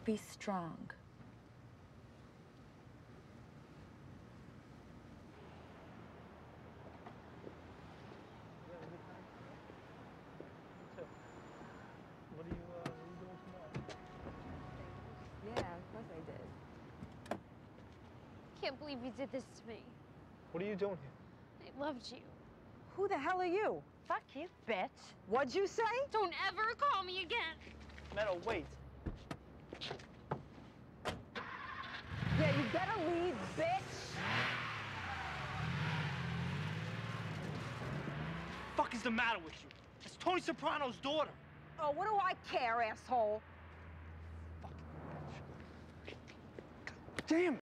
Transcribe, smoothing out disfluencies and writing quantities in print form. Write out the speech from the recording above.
Be strong. What are you doing tomorrow? Yeah, of course I did. Can't believe you did this to me. What are you doing here? I loved you. Who the hell are you? Fuck you, bitch. What'd you say? Don't ever call me again. Meadow, wait. Yeah, you better leave, bitch. Fuck is the matter with you? It's Tony Soprano's daughter. Oh, what do I care, asshole? Damn.